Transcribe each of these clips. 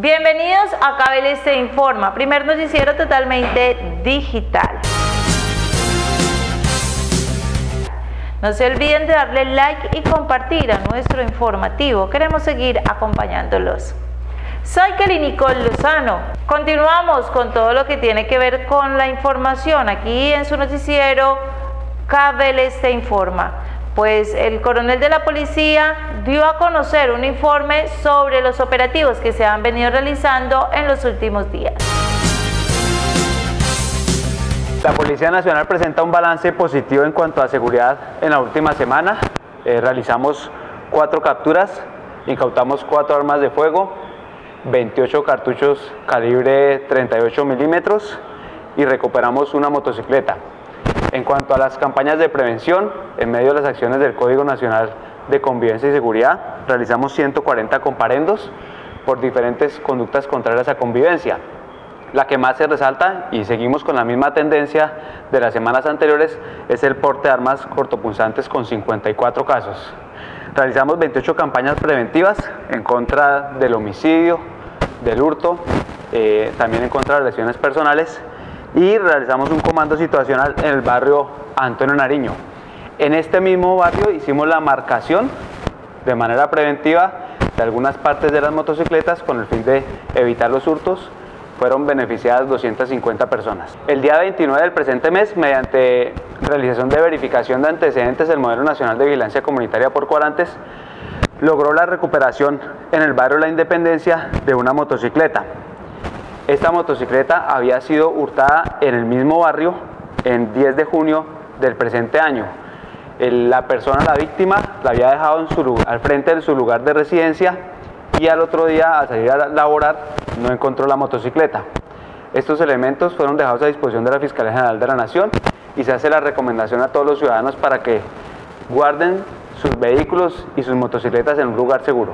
Bienvenidos a KBLS Te Informa, primer noticiero totalmente digital. No se olviden de darle like y compartir a nuestro informativo. Queremos seguir acompañándolos. Soy Kelly Nicole Lozano. Continuamos con todo lo que tiene que ver con la información aquí en su noticiero KBLS Te Informa. Pues el coronel de la policía dio a conocer un informe sobre los operativos que se han venido realizando en los últimos días. La Policía Nacional presenta un balance positivo en cuanto a seguridad en la última semana. Realizamos 4 capturas, incautamos 4 armas de fuego, 28 cartuchos calibre 38 milímetros y recuperamos una motocicleta. En cuanto a las campañas de prevención, en medio de las acciones del Código Nacional de Convivencia y Seguridad, realizamos 140 comparendos por diferentes conductas contrarias a convivencia. La que más se resalta, y seguimos con la misma tendencia de las semanas anteriores, es el porte de armas cortopunzantes con 54 casos. Realizamos 28 campañas preventivas en contra del homicidio, del hurto, también en contra de lesiones personales, y realizamos un comando situacional en el barrio Antonio Nariño. En este mismo barrio hicimos la marcación de manera preventiva de algunas partes de las motocicletas con el fin de evitar los hurtos. Fueron beneficiadas 250 personas. El día 29 del presente mes, mediante realización de verificación de antecedentes, el Modelo Nacional de Vigilancia Comunitaria por cuadrantes logró la recuperación en el barrio La Independencia de una motocicleta. Esta motocicleta había sido hurtada en el mismo barrio en 10 de junio del presente año. La persona, la víctima, la había dejado al frente de su lugar de residencia y al otro día, al salir a laborar, no encontró la motocicleta. Estos elementos fueron dejados a disposición de la Fiscalía General de la Nación y se hace la recomendación a todos los ciudadanos para que guarden sus vehículos y sus motocicletas en un lugar seguro.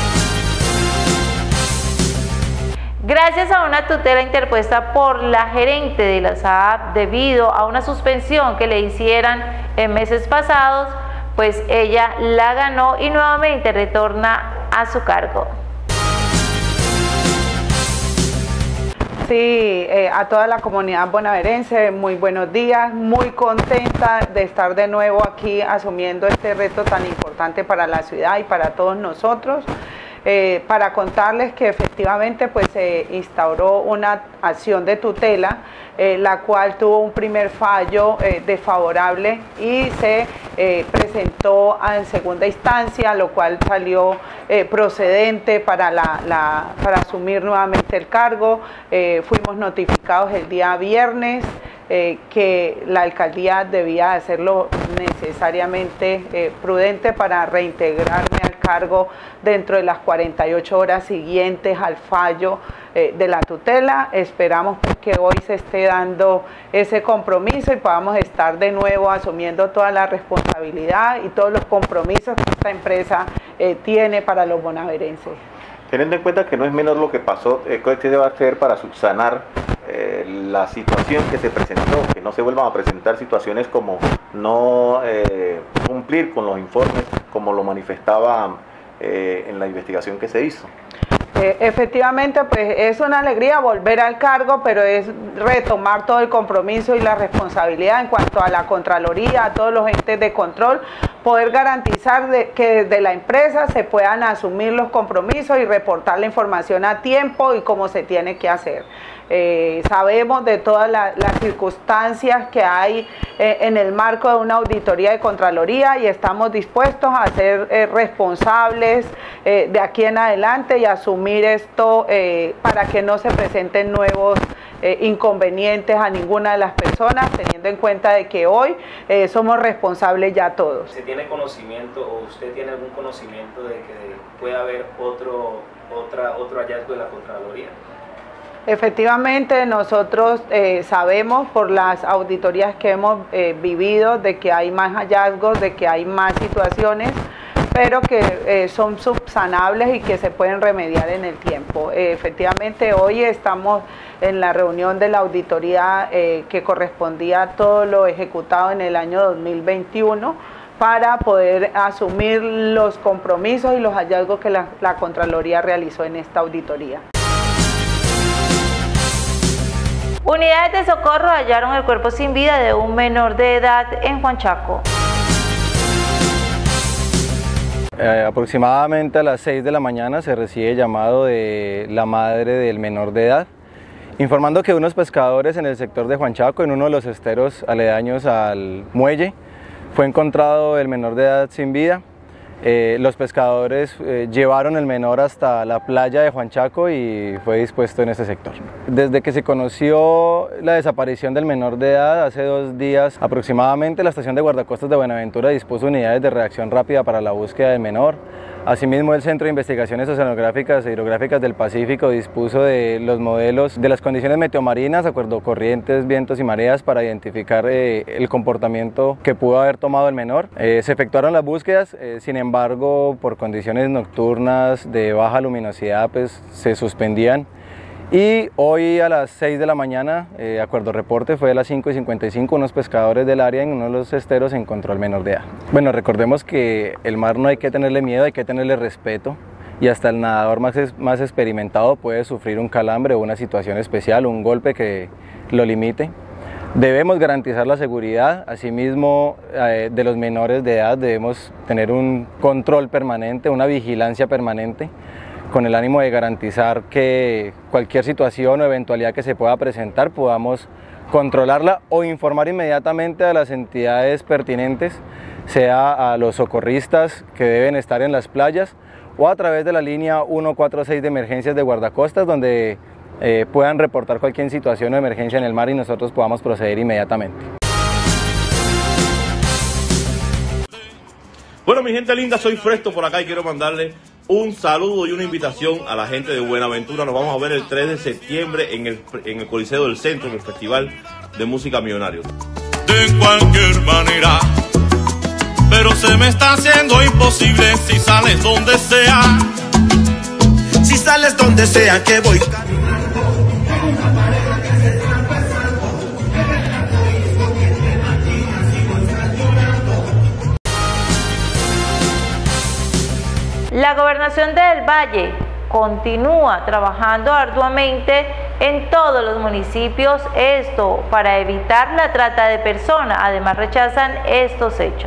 Gracias a una tutela interpuesta por la gerente de la SAAP debido a una suspensión que le hicieran en meses pasados, pues ella la ganó y nuevamente retorna a su cargo. Sí, a toda la comunidad bonaerense, muy buenos días, muy contenta de estar de nuevo aquí asumiendo este reto tan importante para la ciudad y para todos nosotros. Para contarles que efectivamente pues se instauró una acción de tutela, la cual tuvo un primer fallo desfavorable y se presentó en segunda instancia, lo cual salió procedente para asumir nuevamente el cargo. Fuimos notificados el día viernes que la alcaldía debía hacerlo necesariamente prudente para reintegrarme al cargo dentro de las 48 horas siguientes al fallo de la tutela. Esperamos que hoy se esté dando ese compromiso y podamos estar de nuevo asumiendo toda la responsabilidad y todos los compromisos que esta empresa tiene para los bonaerenses. Teniendo en cuenta que no es menor lo que pasó, ¿qué se debe hacer para subsanar la situación que se presentó? Que no se vuelvan a presentar situaciones como no cumplir con los informes, como lo manifestaba en la investigación que se hizo. Efectivamente, pues es una alegría volver al cargo, pero es retomar todo el compromiso y la responsabilidad en cuanto a la Contraloría, a todos los entes de control, poder garantizar que desde la empresa se puedan asumir los compromisos y reportar la información a tiempo y como se tiene que hacer. Sabemos de todas las circunstancias que hay en el marco de una auditoría de Contraloría y estamos dispuestos a ser responsables de aquí en adelante y asumir esto para que no se presenten nuevos inconvenientes a ninguna de las personas, teniendo en cuenta de que hoy somos responsables ya todos. ¿Se tiene conocimiento o usted tiene algún conocimiento de que puede haber otro hallazgo de la Contraloría? Efectivamente, nosotros sabemos por las auditorías que hemos vivido de que hay más hallazgos, de que hay más situaciones, pero que son subsanables y que se pueden remediar en el tiempo. Efectivamente, hoy estamos en la reunión de la auditoría que correspondía a todo lo ejecutado en el año 2021 para poder asumir los compromisos y los hallazgos que la Contraloría realizó en esta auditoría. Unidades de socorro hallaron el cuerpo sin vida de un menor de edad en Juanchaco. Aproximadamente a las 6 de la mañana se recibe llamado de la madre del menor de edad, informando que unos pescadores en el sector de Juanchaco, en uno de los esteros aledaños al muelle, fue encontrado el menor de edad sin vida. Los pescadores llevaron el menor hasta la playa de Juanchaco y fue dispuesto en ese sector. Desde que se conoció la desaparición del menor de edad, hace 2 días aproximadamente, la estación de guardacostas de Buenaventura dispuso unidades de reacción rápida para la búsqueda del menor. Asimismo, el Centro de Investigaciones Oceanográficas e Hidrográficas del Pacífico dispuso de los modelos de las condiciones meteomarinas, acuerdo corrientes, vientos y mareas, para identificar el comportamiento que pudo haber tomado el menor. Se efectuaron las búsquedas, sin embargo, por condiciones nocturnas de baja luminosidad, pues se suspendían. Y hoy a las 6 de la mañana, acuerdo reporte, fue a las 5:55, unos pescadores del área en uno de los esteros encontró al menor de edad. Bueno, recordemos que el mar no hay que tenerle miedo, hay que tenerle respeto, y hasta el nadador más experimentado puede sufrir un calambre o una situación especial, un golpe que lo limite. Debemos garantizar la seguridad, asimismo de los menores de edad debemos tener un control permanente, una vigilancia permanente, con el ánimo de garantizar que cualquier situación o eventualidad que se pueda presentar podamos controlarla o informar inmediatamente a las entidades pertinentes, sea a los socorristas que deben estar en las playas o a través de la línea 146 de emergencias de guardacostas, donde puedan reportar cualquier situación o emergencia en el mar y nosotros podamos proceder inmediatamente. Bueno, mi gente linda, soy Fresto por acá y quiero mandarle un saludo y una invitación a la gente de Buenaventura. Nos vamos a ver el 3 de septiembre en el Coliseo del Centro, en el Festival de Música Millonarios. De cualquier manera, pero se me está haciendo imposible si sales donde sea. Si sales donde sea que voy. La Gobernación del Valle continúa trabajando arduamente en todos los municipios, esto para evitar la trata de personas. Además, rechazan estos hechos.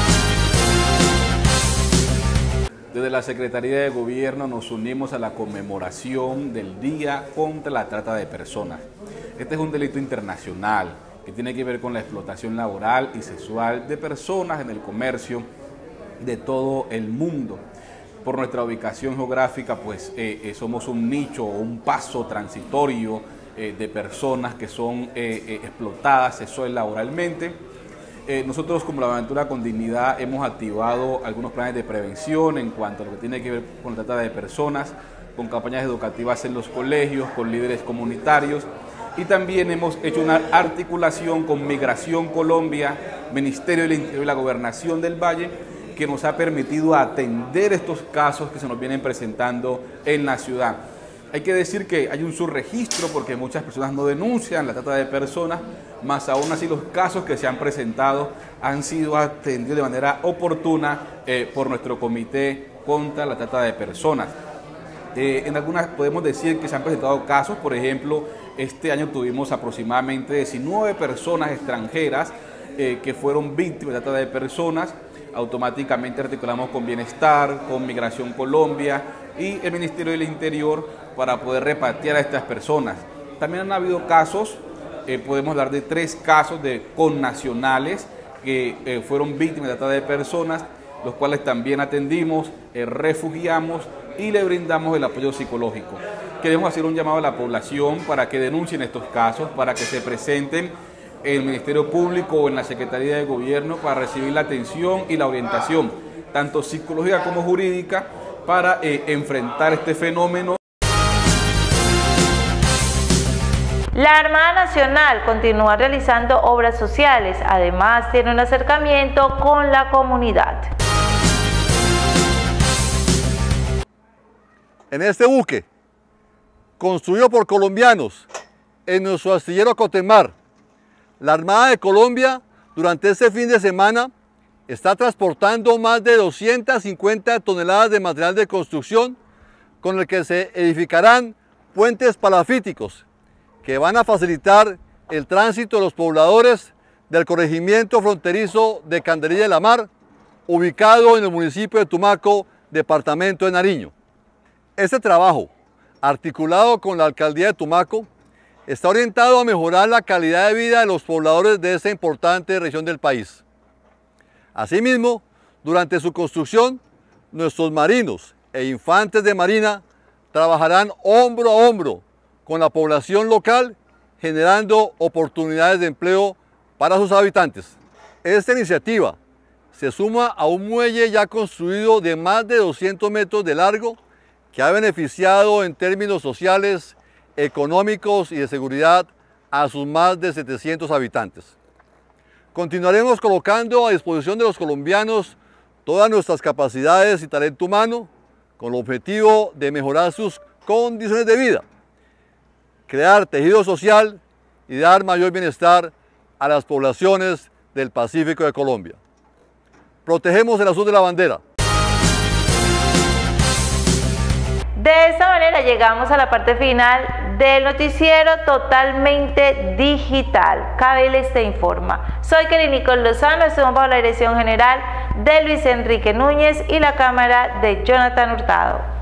Desde la Secretaría de Gobierno nos unimos a la conmemoración del Día contra la Trata de Personas. Este es un delito internacional que tiene que ver con la explotación laboral y sexual de personas en el comercio de todo el mundo. Por nuestra ubicación geográfica, pues somos un nicho o un paso transitorio de personas que son explotadas sexual y laboralmente. Nosotros como La Buenaventura con Dignidad hemos activado algunos planes de prevención en cuanto a lo que tiene que ver con la trata de personas, con campañas educativas en los colegios, con líderes comunitarios, y también hemos hecho una articulación con Migración Colombia, Ministerio del Interior y la Gobernación del Valle, que nos ha permitido atender estos casos que se nos vienen presentando en la ciudad. Hay que decir que hay un subregistro porque muchas personas no denuncian la trata de personas, más aún así los casos que se han presentado han sido atendidos de manera oportuna por nuestro Comité contra la Trata de Personas. En algunas podemos decir que se han presentado casos, por ejemplo, este año tuvimos aproximadamente 19 personas extranjeras que fueron víctimas de trata de personas. Automáticamente articulamos con Bienestar, con Migración Colombia y el Ministerio del Interior para poder repatriar a estas personas. También han habido casos, podemos hablar de 3 casos de connacionales que fueron víctimas de trata de personas, los cuales también atendimos, refugiamos y le brindamos el apoyo psicológico. Queremos hacer un llamado a la población para que denuncien estos casos, para que se presenten en el Ministerio Público o en la Secretaría de Gobierno para recibir la atención y la orientación, tanto psicológica como jurídica, para enfrentar este fenómeno. La Armada Nacional continúa realizando obras sociales, además tiene un acercamiento con la comunidad. En este buque, construido por colombianos en nuestro astillero Cotemar, la Armada de Colombia durante este fin de semana está transportando más de 250 toneladas de material de construcción con el que se edificarán puentes palafíticos que van a facilitar el tránsito de los pobladores del corregimiento fronterizo de Candelilla de la Mar, ubicado en el municipio de Tumaco, departamento de Nariño. Este trabajo, articulado con la alcaldía de Tumaco, está orientado a mejorar la calidad de vida de los pobladores de esta importante región del país. Asimismo, durante su construcción, nuestros marinos e infantes de marina trabajarán hombro a hombro con la población local, generando oportunidades de empleo para sus habitantes. Esta iniciativa se suma a un muelle ya construido de más de 200 metros de largo que ha beneficiado en términos sociales, económicos y de seguridad a sus más de 700 habitantes. Continuaremos colocando a disposición de los colombianos todas nuestras capacidades y talento humano con el objetivo de mejorar sus condiciones de vida, crear tejido social y dar mayor bienestar a las poblaciones del Pacífico de Colombia. Protegemos el azul de la bandera. De esta manera llegamos a la parte final del noticiero totalmente digital. Cabeles te informa. Soy Kelly Nicole Lozano, estamos bajo la dirección general de Luis Enrique Núñez y la cámara de Jonathan Hurtado.